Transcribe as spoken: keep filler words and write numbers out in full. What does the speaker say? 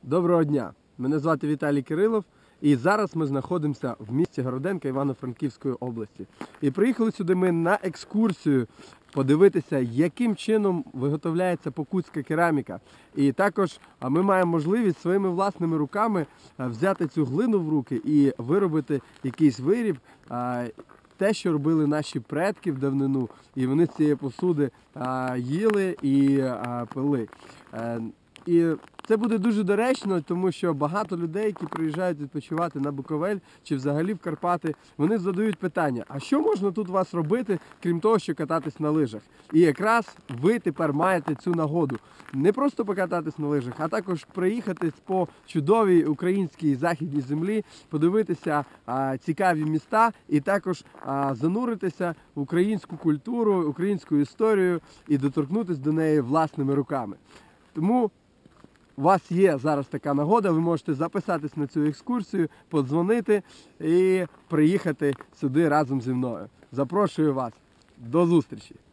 Доброго дня! Мене звати Віталій Кирилов, і зараз ми знаходимося в місті Городенка Івано-Франківської області. І приїхали сюди ми на екскурсію подивитися, яким чином виготовляється покутська кераміка. І також ми маємо можливість своїми власними руками взяти цю глину в руки і виробити якийсь виріб, те, що робили наші предки в давнину, і вони з цієї посуди їли і пили. І це буде дуже доречно, тому що багато людей, які приїжджають відпочивати на Буковель чи взагалі в Карпати, вони задають питання, а що можна тут у вас робити, крім того, що кататись на лижах? І якраз ви тепер маєте цю нагоду не просто покататись на лижах, а також приїхати по чудовій українській західній землі, подивитися а, цікаві міста і також а, зануритися в українську культуру, українську історію і доторкнутися до неї власними руками. Тому у вас є зараз така нагода, ви можете записатись на цю екскурсію, подзвонити і приїхати сюди разом зі мною. Запрошую вас. До зустрічі!